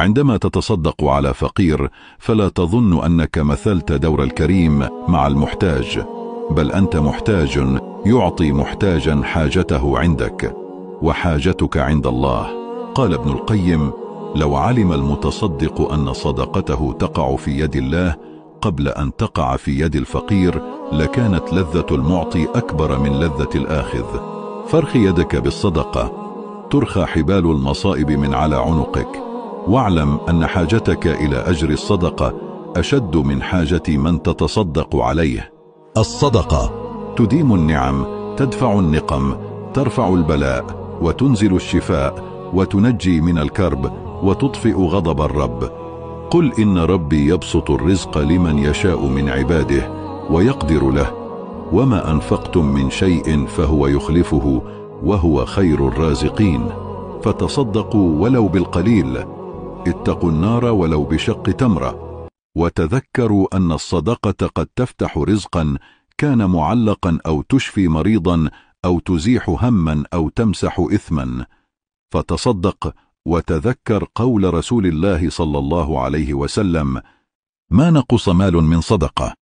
عندما تتصدق على فقير فلا تظن أنك مثلت دور الكريم مع المحتاج، بل أنت محتاج يعطي محتاجا حاجته عندك، وحاجتك عند الله. قال ابن القيم: لو علم المتصدق أن صدقته تقع في يد الله قبل أن تقع في يد الفقير لكانت لذة المعطي أكبر من لذة الآخذ. فرخ يدك بالصدقة ترخى حبال المصائب من على عنقك، واعلم أن حاجتك إلى أجر الصدقة أشد من حاجة من تتصدق عليه. الصدقة تديم النعم، تدفع النقم، ترفع البلاء، وتنزل الشفاء، وتنجي من الكرب، وتطفئ غضب الرب. قل إن ربي يبسط الرزق لمن يشاء من عباده ويقدر له، وما أنفقتم من شيء فهو يخلفه وهو خير الرازقين. فتصدقوا ولو بالقليل، اتقوا النار ولو بشق تمرة، وتذكروا أن الصدقة قد تفتح رزقا كان معلقا، أو تشفي مريضا، أو تزيح هما، أو تمسح إثما. فتصدق وتذكر قول رسول الله صلى الله عليه وسلم: ما نقص مال من صدقة.